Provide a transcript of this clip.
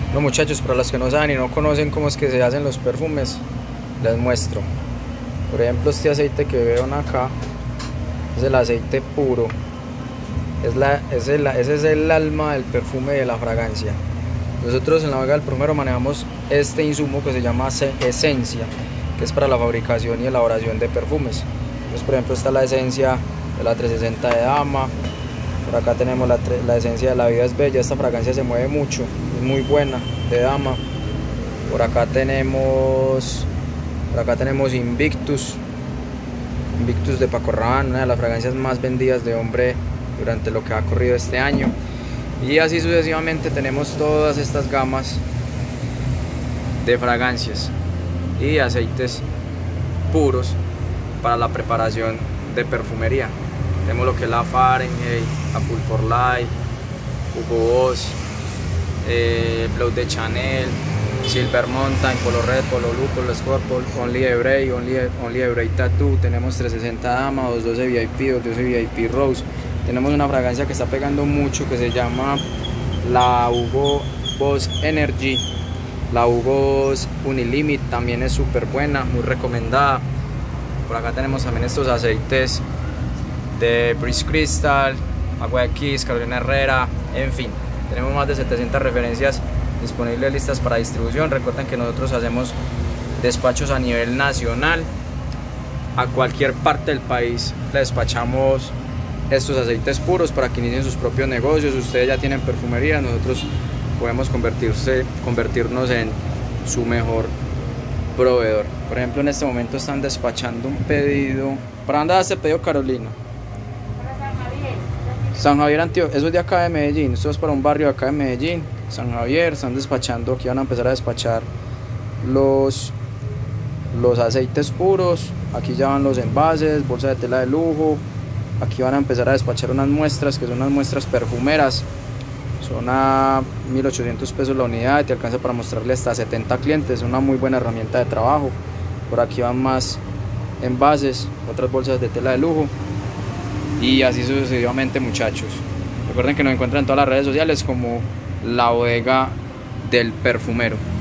Bueno, muchachos, para los que no saben y no conocen cómo es que se hacen los perfumes, les muestro. Por ejemplo, este aceite que veo acá es el aceite puro. Ese es el alma del perfume y de la fragancia. Nosotros en la Vega del Perfumero manejamos este insumo que se llama esencia, que es para la fabricación y elaboración de perfumes. Entonces, por ejemplo, está la esencia de la 360 de Dama. Por acá tenemos la esencia de La Vida es Bella. Esta fragancia se mueve mucho, es muy buena, de Dama. Por acá tenemos Invictus de Paco Rabanne, una de las fragancias más vendidas de hombre durante lo que ha corrido este año. Y así sucesivamente tenemos todas estas gamas de fragancias y aceites puros para la preparación de perfumería. Tenemos lo que es la Fahrenheit, la Full for Life, Hugo Boss, Blow de Chanel, Silver Mountain, Polo Red, Polo Blue, Polo Scorpio, Only Ebrei, Only Ebrei Tattoo. Tenemos 360 Dama, 212 VIP, 212 VIP Rose. Tenemos una fragancia que está pegando mucho que se llama la Hugo Boss Energy. La Hugo Boss Unilimit también es súper buena, muy recomendada. Por acá tenemos también estos aceites de Breeze Crystal, Agua de Kiss, Carolina Herrera, en fin. Tenemos más de 700 referencias disponibles listas para distribución. Recuerden que nosotros hacemos despachos a nivel nacional. A cualquier parte del país le despachamos estos aceites puros para que inicien sus propios negocios. Ustedes ya tienen perfumería, nosotros podemos convertirnos en su mejor proveedor. Por ejemplo, en este momento están despachando un pedido. ¿Para dónde va este pedido, Carolina? Para San Javier. San Javier, Antioquia. Eso es de acá de Medellín. Esto es para un barrio de acá de Medellín. San Javier. Están despachando. Aquí van a empezar a despachar los aceites puros. Aquí ya van los envases, bolsa de tela de lujo. Aquí van a empezar a despachar unas muestras que son unas muestras perfumeras. Son a 1.800 pesos la unidad. Te alcanza para mostrarle hasta 70 clientes. Es una muy buena herramienta de trabajo. Por aquí van más envases, otras bolsas de tela de lujo. Y así sucesivamente, muchachos. Recuerden que nos encuentran en todas las redes sociales como La Bodega del Perfumero.